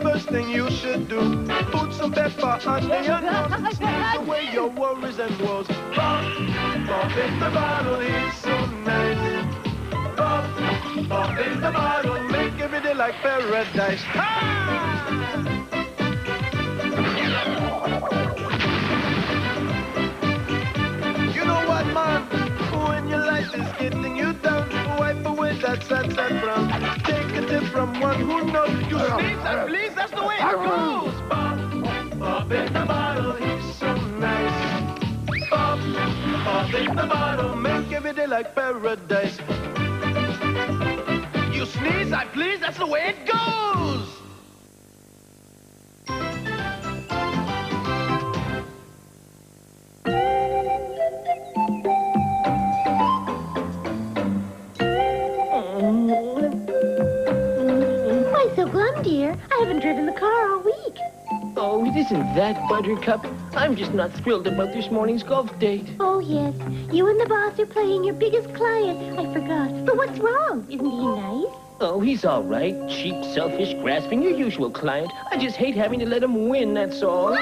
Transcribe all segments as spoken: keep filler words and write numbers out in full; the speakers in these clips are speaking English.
first thing you should do. Put some pepper under your nose. Sneeze away your worries and woes. Bob, Bob in the bottle, he's so nice. Bob, Bob in the bottle, make every day like paradise. Ha! You know what, man? When your life is getting you down, wipe away that sad, sad frown. Take a tip from one who knows. You sneeze and please, that's the way it goes. Bob, Bob in the bottle, he's so nice. Bob, Bob in the bottle, make every day like paradise. You sneeze, I please, that's the way it goes. Dear, I haven't driven the car all week. Oh, it isn't that, Buttercup. I'm just not thrilled about this morning's golf date. Oh, yes. You and the boss are playing your biggest client. I forgot. But what's wrong? Isn't he nice? Oh, he's all right. Cheap, selfish, grasping, your usual client. I just hate having to let him win, that's all.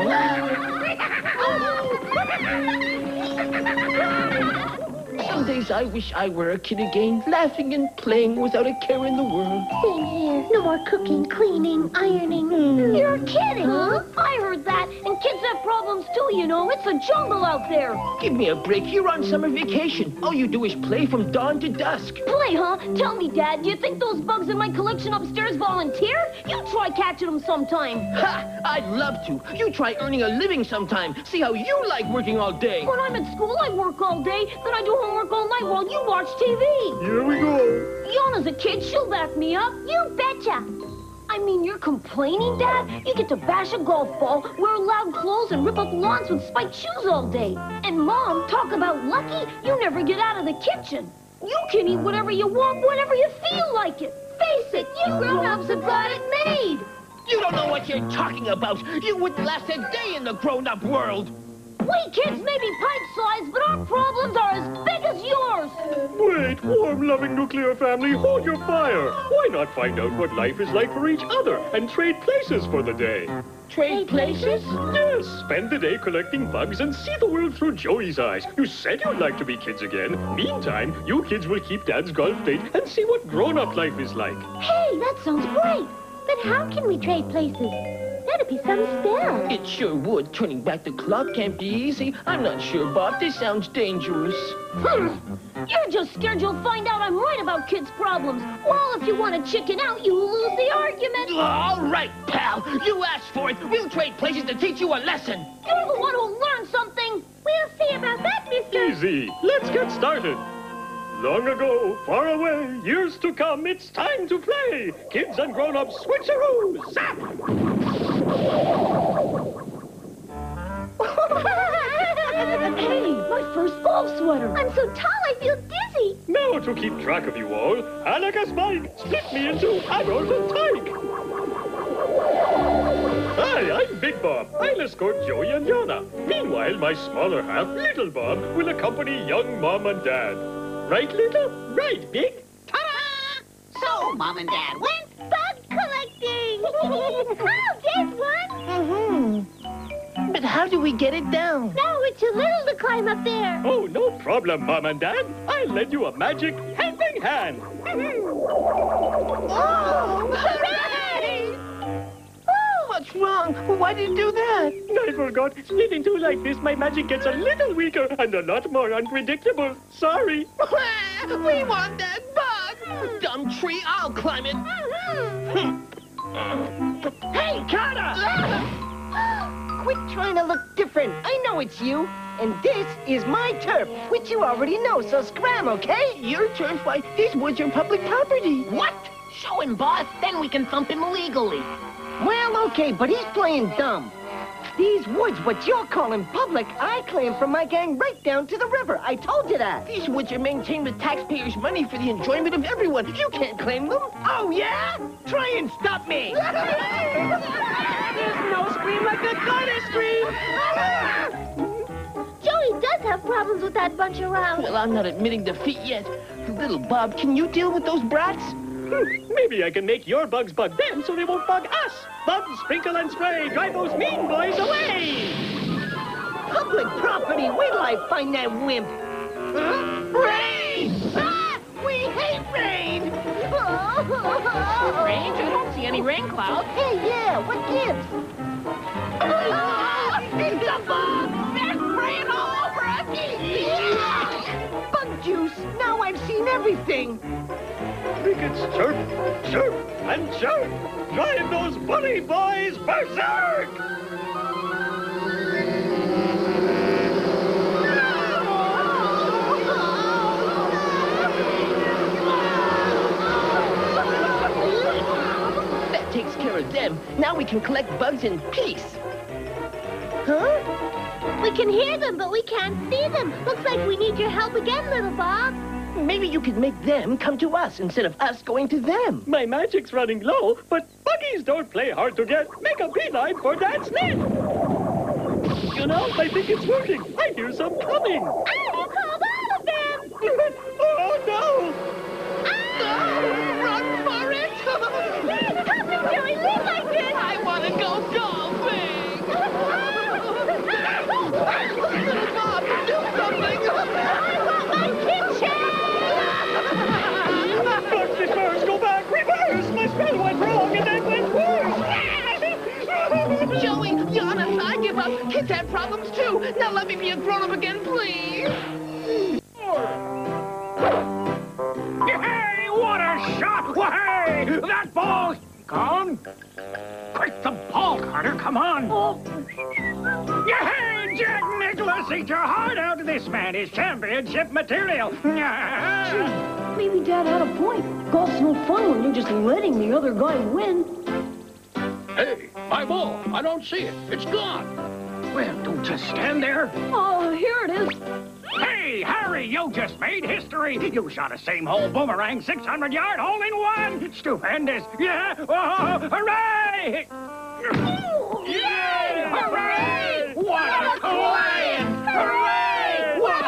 Some days I wish I were a kid again, laughing and playing without a care in the world. Same here. No more cooking, cleaning, ironing. Mm. You're kidding, huh? I heard that. And kids have problems too, you know. It's a jungle out there. Give me a break. You're on summer vacation. All you do is play from dawn to dusk. Play, huh? Tell me, Dad, do you think those bugs in my collection upstairs volunteer? You try catching them sometime. Ha! I'd love to. You try earning a living sometime. See how you like working all day. When I'm at school, I work all day. Then I do homework all night while you watch T V. Here we go. Yana's a kid. She'll back me up. You betcha. I mean, you're complaining, Dad? You get to bash a golf ball, wear loud clothes, and rip up lawns with spiked shoes all day. And Mom, talk about lucky, you never get out of the kitchen. You can eat whatever you want, whenever you feel like it. Face it, you grown-ups have got it made. You don't know what you're talking about. You wouldn't last a day in the grown-up world. We kids may be pipe-sized, but our problems are as big as yours. Wait, warm, loving nuclear family, hold your fire. Why not find out what life is like for each other and trade places for the day? Trade places? Yes, spend the day collecting bugs and see the world through Joey's eyes. You said you'd like to be kids again. Meantime, you kids will keep Dad's golf date and see what grown-up life is like. Hey, that sounds great. But how can we trade places? That'd be some spell. It sure would. Turning back the clock can't be easy. I'm not sure, Bob. This sounds dangerous. Hmm. You're just scared you'll find out I'm right about kids' problems. Well, if you want to chicken out, you lose the argument. All right, pal. You asked for it. We'll trade places to teach you a lesson. You're the one who learned something. We'll see about that, mister. Easy. Let's get started. Long ago, far away, years to come, it's time to play. Kids and grown-ups, switcheroo, zap! Hey, my first golf sweater. I'm so tall, I feel dizzy. Now to keep track of you all, Alaka Spike, split me into Harold and Tyke. Hi, I'm Big Bob. I'll escort Joey and Yana. Meanwhile, my smaller half, Little Bob, will accompany young Mom and Dad. Right, Little? Right, Big? Ta-da! So, Mom and Dad went Bug collecting. Oh, there's one. Mm-hmm. But how do we get it down? No, we're too little to climb up there. Oh, no problem, Mom and Dad. I'll lend you a magic helping hand. Oh, hooray! What's wrong? Why did you do that? I forgot. Split two like this, my magic gets a little weaker and a lot more unpredictable. Sorry. We want that bug. Dumb tree, I'll climb it. Hey, Carter! Quit trying to look different. I know it's you. And this is my turf, which you already know, so scram, okay? Your turf? Why, these woods are public property. What? Show him, boss. Then we can thump him legally. Well, okay, but he's playing dumb. These woods, what you're calling public, I claim from my gang right down to the river. I told you that. These woods are maintained with taxpayers' money for the enjoyment of everyone. You can't claim them. Oh, yeah? Try and stop me. There's no scream like a goddess scream. Joey does have problems with that bunch around. Well, I'm not admitting defeat yet. Little Bob, can you deal with those brats? Maybe I can make your bugs bug them so they won't bug us. Bug, sprinkle, and spray. Drive those mean boys away. Public property. Wait till I find that wimp. Huh? Rain! Ah! We hate rain! Rain? I don't see any rain clouds. Hey, yeah, what gives? Ah! It's a bug! They're spraying all over us! Bug juice! Now I've seen everything! Make it chirp, chirp, and chirp. Drive those bunny boys berserk! That takes care of them. Now we can collect bugs in peace. Huh? We can hear them, but we can't see them. Looks like we need your help again, little Bob. Maybe you could make them come to us instead of us going to them. My magic's running low, but buggies don't play hard to get. Make a beeline for Dad's net. You know, I think it's working. I hear some coming. Oh, you called all of them! Oh, no! Ah! Run for it! Help me, Joey, leave like this! I want to go golfing! Little Bob, do something! I want my kitchen! Bugs, reverse, go back, reverse! My spell went wrong and then went worse! Joey, Giannis, I give up. Kids have problems too. Now let me be a grown-up again, please. Hey, what a shot! Hey, that ball! Gone? Quick, the ball, Carter, come on! Hey, Jack Nicholas, eat your heart out! This man is championship material! Maybe Dad had a point. Golf's no fun when you're just letting the other guy win. Hey, my ball! I don't see it. It's gone. Well, don't just stand there. Oh, here it is. Hey, Harry, you just made history. You shot a same-hole boomerang six hundred yard hole in one. Stupendous. Yeah. Oh, hooray! Yay! Hooray! What a client! Hooray! What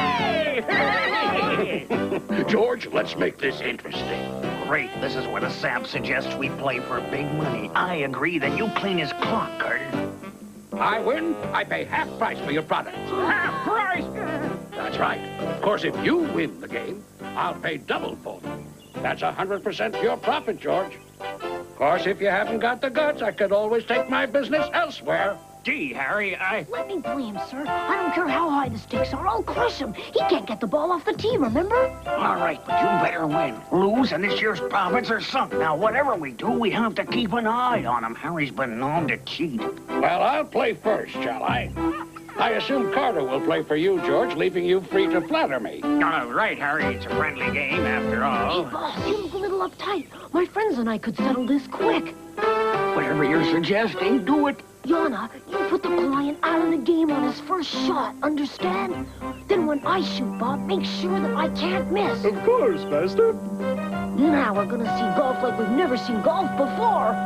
a hey! George, let's make this interesting. Great. This is where the sap suggests we play for big money. I agree that you clean his clock, Carter. I win, I pay half price for your product. Half price? That's right. Of course, if you win the game, I'll pay double for them. That's one hundred percent pure profit, George. Of course, if you haven't got the guts, I could always take my business elsewhere. Gee, Harry, I... Let me play him, sir. I don't care how high the stakes are. I'll crush him. He can't get the ball off the tee, remember? All right, but you better win. Lose, and this year's profits are sunk. Now, whatever we do, we have to keep an eye on him. Harry's been known to cheat. Well, I'll play first, shall I? I assume Carter will play for you, George, leaving you free to flatter me. All right, Harry, it's a friendly game after all. Hey, boss, you look a little uptight. My friends and I could settle this quick. Whatever you're suggesting, do it. Yana, you put the client out of the game on his first shot, understand? Then when I shoot, Bob, make sure that I can't miss. Of course, Master. Now we're gonna see golf like we've never seen golf before.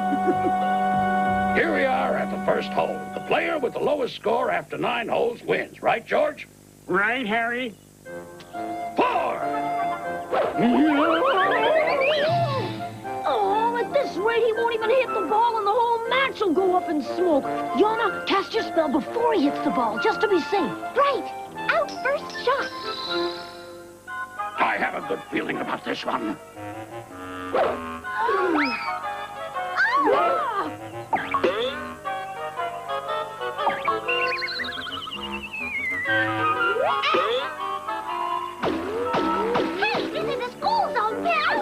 Here we are at the first hole. The player with the lowest score after nine holes wins, right, George? Right, Harry? Four! Oh, at this rate, he won't even hit the ball and the whole match will go up in smoke. Yana, cast your spell before he hits the ball, just to be safe. Right. Out first shot. I have a good feeling about this one. Oh! Hey, this is a school zone, Bill!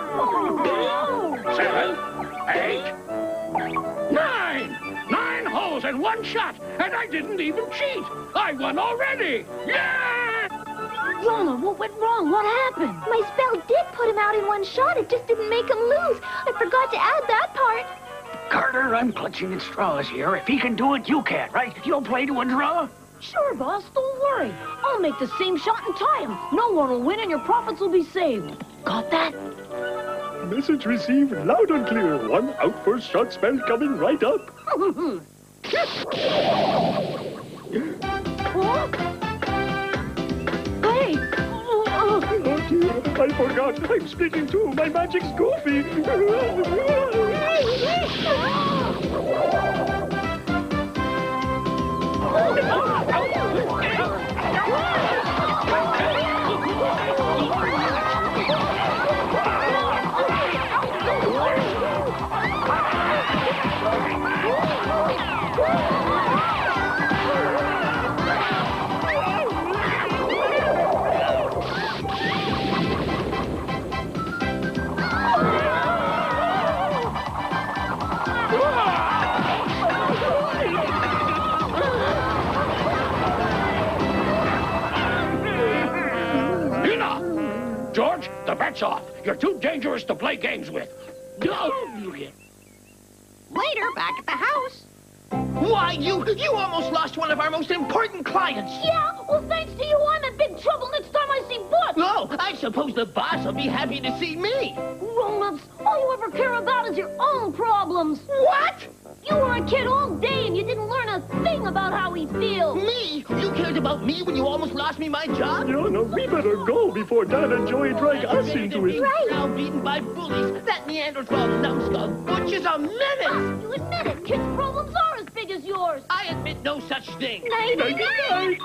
Seven, eight, nine! Nine holes and one shot, and I didn't even cheat. I won already. Yeah! Yana, what went wrong? What happened? My spell did put him out in one shot. It just didn't make him lose. I forgot to add that part. Carter, I'm clutching at straws here. If he can do it, you can't, right? You'll play to a draw? Sure, boss, don't worry. I'll make the same shot and tie him. No one will win and your profits will be saved. Got that? Message received loud and clear. One out first shot spell coming right up. Huh? Hey! Oh dear, I I forgot. I'm speaking too. My magic's goofy. George, the bet's off. You're too dangerous to play games with. Later, back at the house. Why, you you almost lost one of our most important clients. Yeah, well, thanks to you, I'm in big trouble next time I see Butch. Oh, I suppose the boss will be happy to see me. Grown-ups, all you ever care about is your own problems. What? You were a kid all day and you didn't learn a thing about how he feels. Me? You cared about me when you almost lost me my job? No, no, we better go before Dad and Joey drag us into it. Right. Now beaten by bullies. That Neanderthal numbskull Butch is a menace. You admit it. Kids' problems are as big as yours. I admit no such thing. Nighty-night.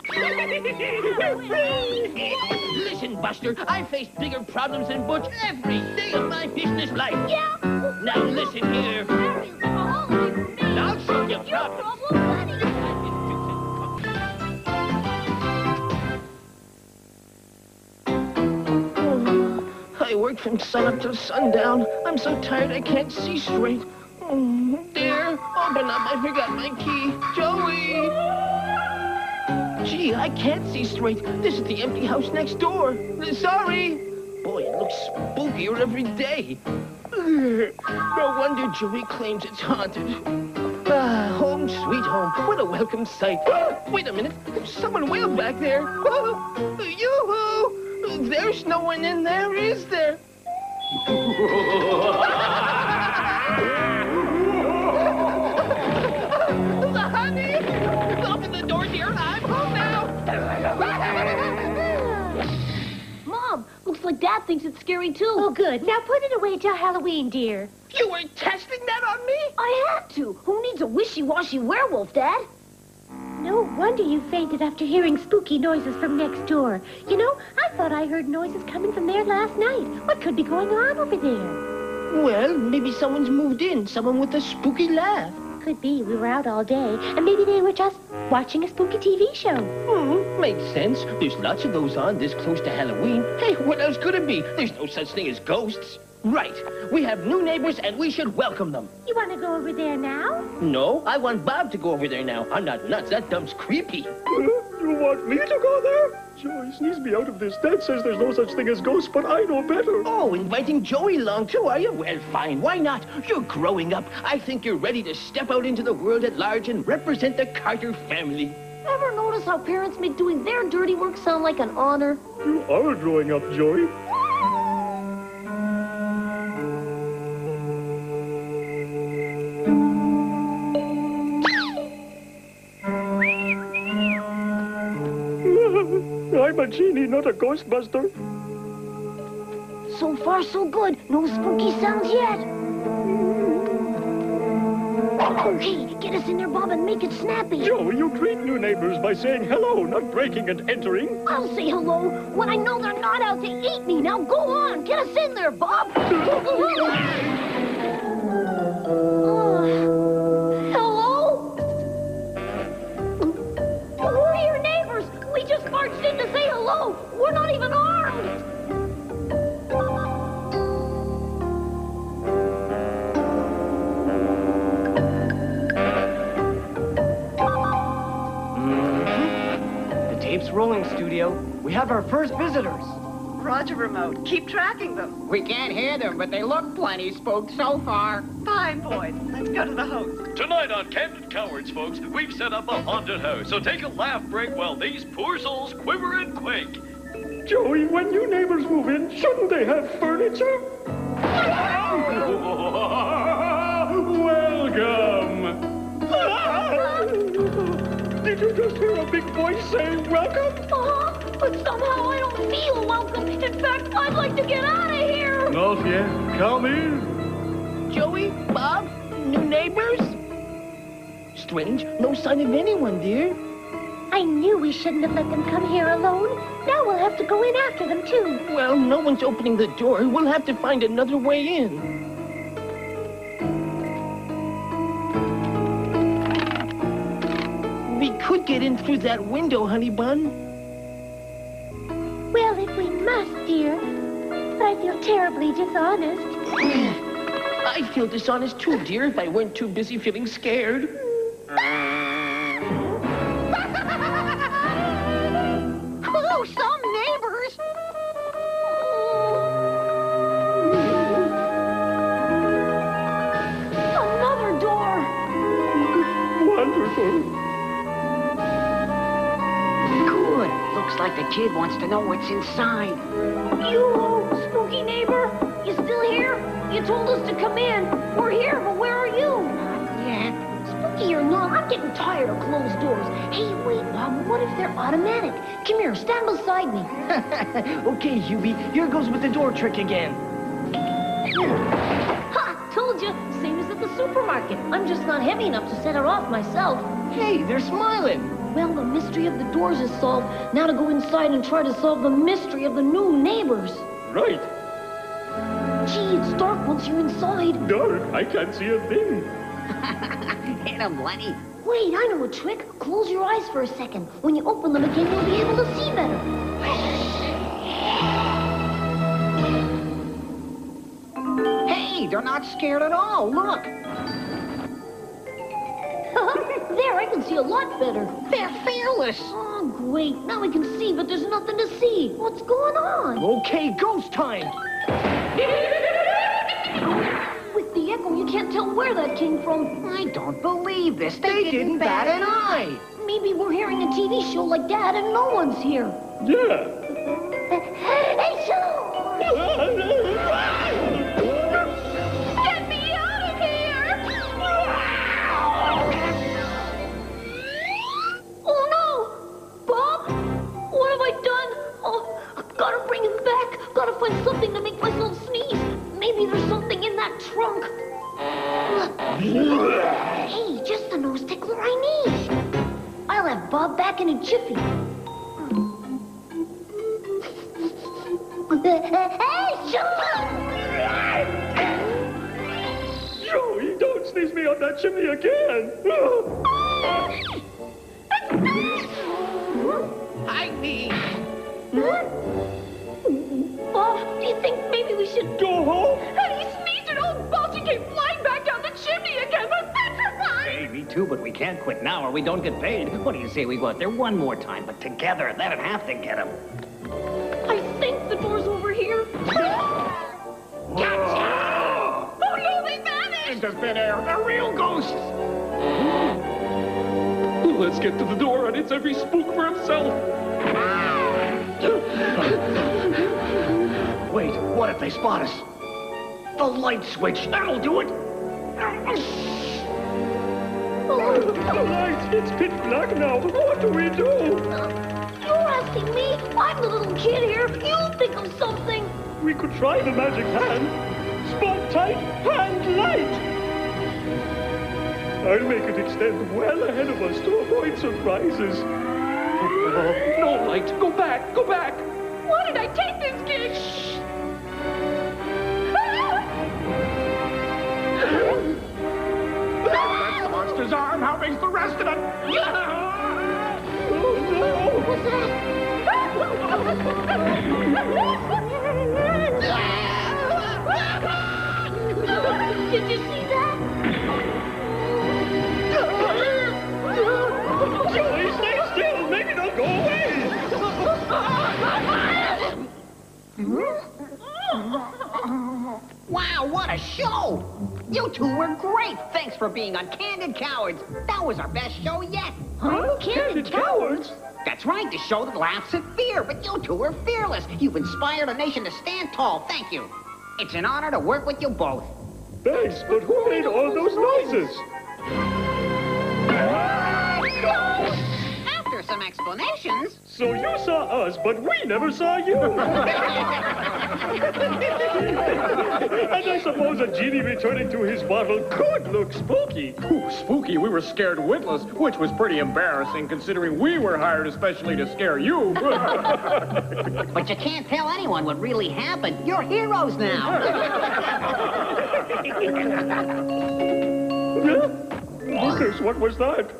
Listen, Buster, I face bigger problems than Butch every day of my business life. Yeah? Now listen here. Harry's like a holiday for me. I'll show you Your problems. problem, buddy. I work from sunup till sundown. I'm so tired I can't see straight. Oh, there, open up, I forgot my key. Joey! Gee, I can't see straight. This is the empty house next door. Sorry. Boy, it looks spookier every day. No wonder Joey claims it's haunted. Ah, home sweet home. What a welcome sight. Wait a minute. There's someone way back there. Yoo-hoo! There's no one in there, is there? Honey! Open the door, dear. I'm home now. Mom, looks like Dad thinks it's scary, too. Oh, good. Now put it away till Halloween, dear. You were testing that on me? I had to. Who needs a wishy-washy werewolf, Dad? No wonder you fainted after hearing spooky noises from next door. You know, I thought I heard noises coming from there last night. What could be going on over there? Well, maybe someone's moved in. Someone with a spooky laugh. Could be. We were out all day, and maybe they were just watching a spooky T V show. Hmm, makes sense. There's lots of those on this close to Halloween. Hey, what else could it be? There's no such thing as ghosts. Right. We have new neighbors, and we should welcome them. You want to go over there now? No, I want Bob to go over there now. I'm not nuts. That dump's creepy. You want me to go there? Joey, sneeze me out of this. Dad says there's no such thing as ghosts, but I know better. Oh, inviting Joey along, too, are you? Well, fine. Why not? You're growing up. I think you're ready to step out into the world at large and represent the Carter family. Ever notice how parents make doing their dirty work sound like an honor? You are growing up, Joey. I'm a genie, not a ghostbuster. So far, so good. No spooky sounds yet. Okay, get us in there, Bob, and make it snappy. Joey, you greet new neighbors by saying hello, not breaking and entering. I'll say hello when I know they're not out to eat me. Now go on, get us in there, Bob. uh, hello? We're your neighbors. We just marched in to say hello. We're not even armed. Tape's rolling, studio. We have our first visitors. Roger, Remote. Keep tracking them. We can't hear them, but they look plenty spooked so far. Fine, boys. Let's go to the host. Tonight on Candid Cowards, folks, we've set up a haunted house. So take a laugh break while these poor souls quiver and quake. Joey, when new neighbors move in, shouldn't they have furniture? Welcome. Did you just hear a big voice say welcome? Uh-huh. But somehow I don't feel welcome. In fact, I'd like to get out of here. Not yet. Come in. Joey, Bob, new neighbors? Strange, no sign of anyone, dear. I knew we shouldn't have let them come here alone. Now we'll have to go in after them, too. Well, no one's opening the door. We'll have to find another way in. We could get in through that window, honey bun. Well, if we must, dear. But I feel terribly dishonest. I'd feel dishonest too, dear, if I weren't too busy feeling scared. Oh, some neighbors. Another door. Wonderful. Good. Looks like the kid wants to know what's inside. You, spooky neighbor, you still here? You told us to come in. We're here, but where are you? Yeah. Spooky or not, I'm getting tired of closed doors. Hey, wait, Bob, what if they're automatic? Come here, stand beside me. Okay, Hubie, here goes with the door trick again. Ha! Told you, same as at the supermarket. I'm just not heavy enough to set it off myself. Hey, they're smiling. Well, the mystery of the doors is solved. Now to go inside and try to solve the mystery of the new neighbors. Right. Gee, it's dark once you're inside. Dark. I can't see a thing. Hit him, Lenny. Wait, I know a trick. Close your eyes for a second. When you open them again, you'll be able to see better. Hey, they're not scared at all. Look. There, I can see a lot better. They're fearless. Oh, great. Now I can see, but there's nothing to see. What's going on? Okay, ghost time. With the echo, you can't tell where that came from. I don't believe this. They, They didn't bat an eye. Maybe we're hearing a T V show like that and no one's here. Yeah. Hey, show! Get me out of here! Oh, no! Bob? What have I done? Oh, gotta bring him back. Gotta find something to make myself sneeze. Maybe there's something in that trunk. Hey, just the nose tickler I need. I'll have Bob back in a jiffy. Hey, Joey, don't sneeze me on that chimney again. Hide me. Bob, do you think maybe we should Go home? And he sneezed and old Baldy came flying back down the chimney again. I'm petrified. Hey, me too, but we can't quit now or we don't get paid. What do you say we go out there one more time, but together? That'd have to get him. I think the door's over here. Gotcha! Oh no, they vanished! Into thin air. They're real ghosts. Let's get to the door and it's every spook for himself. Wait, what if they spot us? The light switch. That'll do it. The lights, it's pitch black now. What do we do? You're asking me? I'm the little kid here. You think of something. We could try the magic hand. Spot tight, hand light. I'll make it extend well ahead of us to avoid surprises. No light. Go back. Go back. Why did I take this kid? Shh. That's the monster's arm. How big's the rest of it? Oh, no. What's that? Did you see that? Joey, stay still. Maybe they'll go away. Wow, what a show! You two were great. Thanks for being on Candid Cowards. That was our best show yet. Huh? Candid cowards? That's right, the show that laughs at fear. But you two were fearless. You've inspired a nation to stand tall. Thank you. It's an honor to work with you both. Thanks, but who made all those noises? After some explanations, So you saw us, but we never saw you. And I suppose a genie returning to his bottle could look spooky. Ooh, spooky? We were scared witless, which was pretty embarrassing considering we were hired especially to scare you. But you can't tell anyone what really happened. You're heroes now. Goodness, what was that?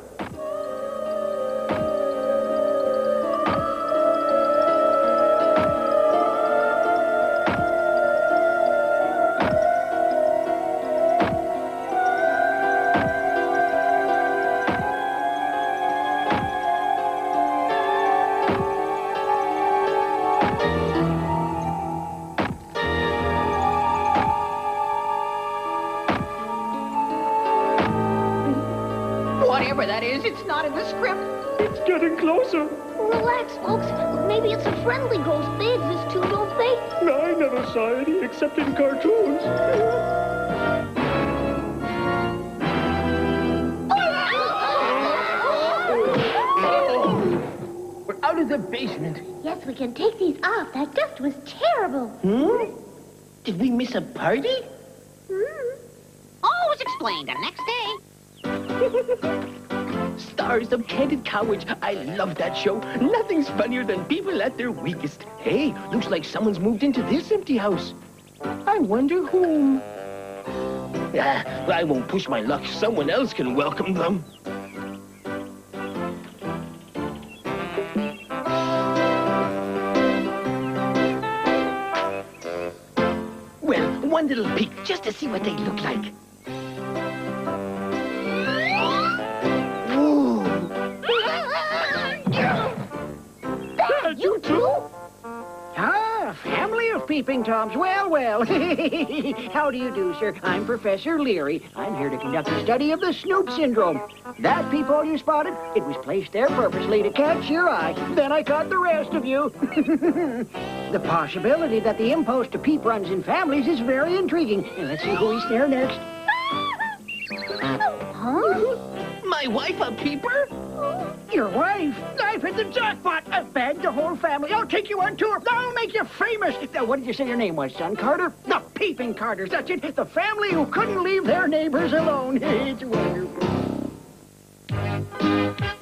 Whatever that is, it's not in the script. It's getting closer. Relax, folks. Maybe it's a friendly ghost. They exist too, don't they? I never saw any except in cartoons. We're out of the basement. Yes, we can take these off. That dust was terrible. Hmm? Did we miss a party? Hmm. All was explained the next day. Stars of Candid Cowards. I love that show. Nothing's funnier than people at their weakest. Hey, looks like someone's moved into this empty house. I wonder whom. Ah, I won't push my luck. Someone else can welcome them. Well, one little peek just to see what they look like. You too? Ah, family of peeping toms. Well, well. How do you do, sir? I'm Professor Leary. I'm here to conduct a study of the Snoop syndrome. That peephole you spotted, it was placed there purposely to catch your eye. Then I caught the rest of you. The possibility that the impulse to peep runs in families is very intriguing. And let's see who we snare next. Huh? My wife a peeper? Your wife? I've hit the jackpot. I've bagged the whole family. I'll take you on tour. I'll make you famous. Now, what did you say your name was, son? Carter? The Peeping Carters. That's it. The family who couldn't leave their neighbors alone. It's wonderful.